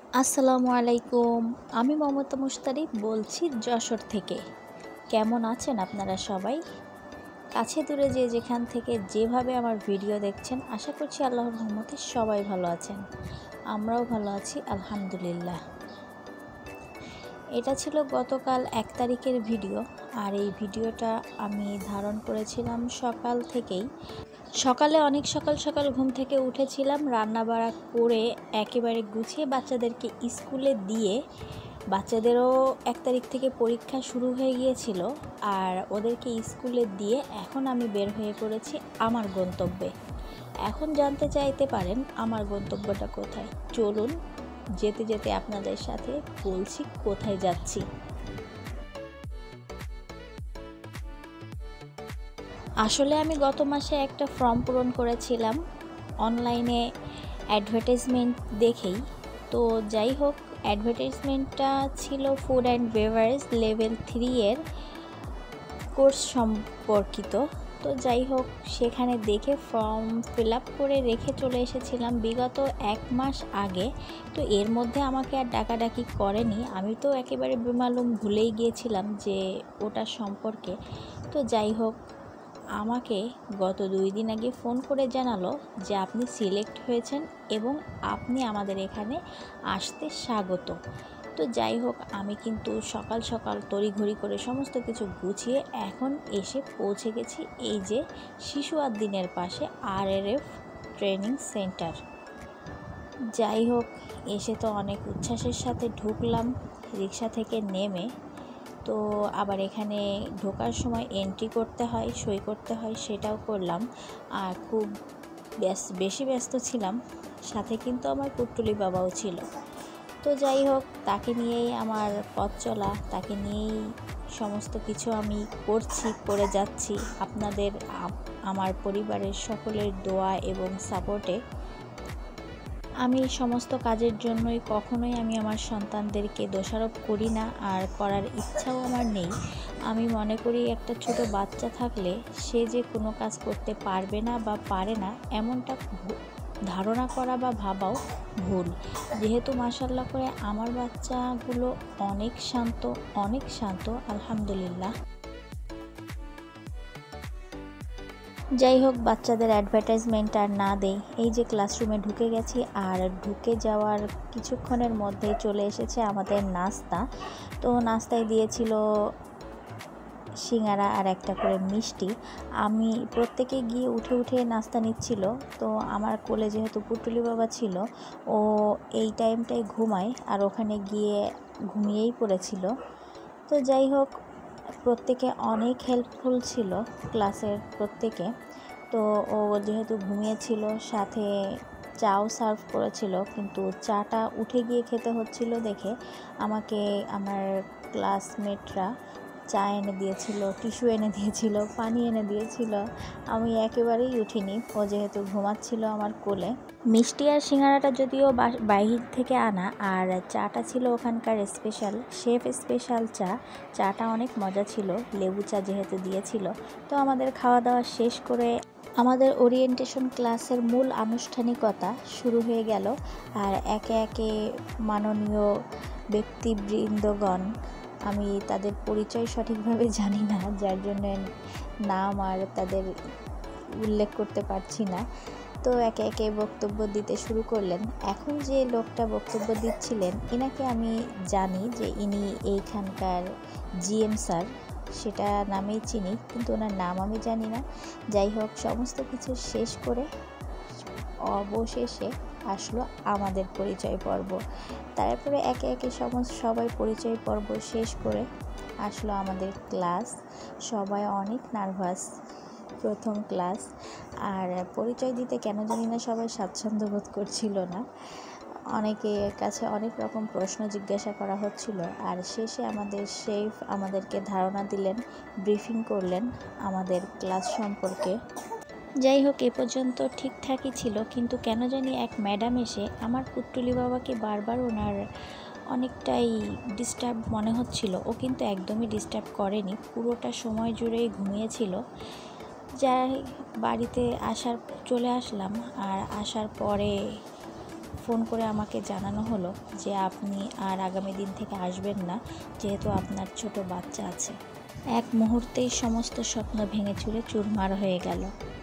আসসালামু আলাইকুম। আমি মমতা মুশতারি বলছি যশোর থেকে। কেমন আছেন আপনারা সবাই? কাছে দূরে যে যেখান থেকে যেভাবে আমার ভিডিও দেখছেন, আশা করছি আল্লাহর রহমতে সবাই ভালো আছেন। আমরাও ভালো আছি আলহামদুলিল্লাহ। এটা ছিল গতকাল 1 তারিখের ভিডিও, আর এই ভিডিওটা আমি ধারণ করেছিলাম সকাল থেকেই। সকালে অনেক সকাল সকাল ঘুম থেকে উঠেছিলাম, রান্নাবাড়া করে একেবারে গুছিয়ে বাচ্চাদেরকে স্কুলে দিয়ে, বাচ্চাদেরও 1 তারিখ থেকে পরীক্ষা শুরু হয়ে গিয়েছিল, আর ওদেরকে স্কুলে দিয়ে এখন আমি বের হয়ে পড়েছি আমার গন্তব্যে। এখন জানতে চাইতে পারেন আমার গন্তব্যটা কোথায়। চলুন যেতে যেতে আপনাদের সাথে বলছি কোথায় যাচ্ছি। আসলে আমি গত মাসে একটা ফর্ম পূরণ করেছিলাম অনলাইনে অ্যাডভার্টাইজমেন্ট দেখেই। তো যাই হোক, অ্যাডভার্টাইজমেন্টটা ছিল ফুড অ্যান্ড বেভারেজ লেভেল 3 এর কোর্স সম্পর্কিত। তো যাই হোক, সেখানে দেখে ফর্ম ফিল আপ করে রেখে চলে এসেছিলাম বিগত 1 মাস আগে। তো এর মধ্যে আমাকে আর ডাকাডাকি করেনি, আমি তো একেবারে বেমালুম ভুলেই গিয়েছিলাম যে ওটা সম্পর্কে। তো যাই হোক, আমাকে গত 2 দিন আগে ফোন করে জানালো যে আপনি সিলেক্ট হয়েছেন এবং আপনি আমাদের এখানে আসতে স্বাগত। তো যাই হোক, আমি কিন্তু সকাল সকাল তড়িঘড়ি করে সমস্ত কিছু গুছিয়ে এখন এসে পৌঁছে গেছি এই যে শিশু আদ্দিনের পাশে RRF ট্রেনিং সেন্টার। যাই হোক, এসে তো অনেক উচ্ছ্বাসের সাথে ঢুকলাম রিক্সা থেকে নেমে। তো আবার এখানে ঢোকার সময় এন্ট্রি করতে হয়, সই করতে হয়, সেটাও করলাম। আর খুব বেশি ব্যস্ত ছিলাম, সাথে কিন্তু আমার কুট্টুলি বাবাও ছিল। তো যাই হোক, তাকে নিয়েই আমার পথ চলা, তাকে নিয়েই সমস্ত কিছু আমি করে যাচ্ছি আপনাদের আমার পরিবারের সকলের দোয়া এবং সাপোর্টে। আমি সমস্ত কাজের জন্যই কখনোই আমি আমার সন্তানদেরকে দোষারোপ করি না, আর করার ইচ্ছাও আমার নেই। আমি মনে করি একটা ছোট বাচ্চা থাকলে সে যে কোনো কাজ করতে পারবে না বা পারে না, এমনটা ধারণা করা বা ভাবাও ভুল। যেহেতু মাশাআল্লাহ করে আমার বাচ্চাগুলো অনেক শান্ত আলহামদুলিল্লাহ। যাই হোক, বাচ্চাদের অ্যাডভার্টাইজমেন্ট আর না দেই, এই যে ক্লাসরুমে ঢুকে গেছি, আর ঢুকে যাওয়ার কিছুক্ষণের মধ্যেই চলে এসেছে আমাদের নাস্তা। তো নাস্তায় দিয়েছিল সিঙ্গারা আর একটা করে মিষ্টি। আমি প্রত্যেকে গিয়ে উঠে উঠে নাস্তা নিচ্ছিল। তো আমার কোলে যেহেতু পুটুলি বাবা ছিল, ও এই টাইমটায় ঘুমায়, আর ওখানে গিয়ে ঘুমিয়েই পড়েছিল। তো যাই হোক, প্রত্যেকে অনেক হেল্পফুল ছিল, ক্লাসের প্রত্যেকে। তো ও যেহেতু ঘুমিয়েছিল, সাথে চাও সার্ভ করেছিল, কিন্তু চাটা উঠে গিয়ে খেতে হচ্ছিল দেখে আমাকে আমার ক্লাসমেটরা চা এনে দিয়েছিল, টিস্যু এনে দিয়েছিল, পানি এনে দিয়েছিল। আমি একেবারেই উঠিনি, ও যেহেতু ঘুমাচ্ছিল আমার কোলে। মিষ্টি আর সিঙ্গারাটা যদিও বাহির থেকে আনা, আর চাটা ছিল ওখানকার স্পেশাল শেফ স্পেশাল চা। চাটা অনেক মজা ছিল, লেবু চা যেহেতু দিয়েছিল। তো আমাদের খাওয়া দাওয়া শেষ করে আমাদের ওরিয়েন্টেশন ক্লাসের মূল আনুষ্ঠানিকতা শুরু হয়ে গেল। আর একে একে মাননীয় ব্যক্তিবৃন্দগণ, আমি তাদের পরিচয় সঠিকভাবে জানি না, যার জন্য নাম আর তাদের উল্লেখ করতে পারছি না। তো একে একে বক্তব্য দিতে শুরু করলেন। এখন যে লোকটা বক্তব্য দিচ্ছিলেন, ইনাকে আমি জানি যে ইনি এইখানকার GM স্যার, সেটা নামেই চিনি, কিন্তু ওনার নাম আমি জানি না। যাই হোক, সমস্ত কিছু শেষ করে অবশেষে আসলো আমাদের পরিচয় পর্ব। তারপরে একে একে সবাই পরিচয় পর্ব শেষ করে আসলো আমাদের ক্লাস। সবাই অনেক নার্ভাস, প্রথম ক্লাস, আর পরিচয় দিতে কেন জানি না সবাই স্বাচ্ছন্দ্য বোধ করছিল না। অনেকের কাছে অনেক রকম প্রশ্ন জিজ্ঞাসা করা হচ্ছিল, আর শেষে আমাদের শেফ আমাদেরকে ধারণা দিলেন, ব্রিফিং করলেন আমাদের ক্লাস সম্পর্কে। যাই হোক, এ পর্যন্ত ঠিকঠাকই ছিল, কিন্তু কেন জানি এক ম্যাডাম এসে আমার পুট্টুলি বাবাকে বারবার ওনার অনেকটাই ডিস্টার্ব মনে হচ্ছিল। ও কিন্তু একদমই ডিস্টার্ব করেনি, পুরোটা সময় জুড়েই ঘুমিয়েছিল। যাই, বাড়িতে চলে আসলাম, আর আসার পরে ফোন করে আমাকে জানানো হলো যে আপনি আর আগামী দিন থেকে আসবেন না, যেহেতু আপনার ছোট বাচ্চা আছে। এক মুহূর্তেই সমস্ত স্বপ্ন ভেঙে চুরে চুরমার হয়ে গেল।